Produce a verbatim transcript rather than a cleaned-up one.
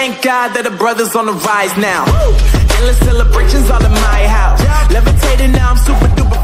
thank God that the brothers on the rise now. Endless celebrations all in my house. Levitating now, I'm super duper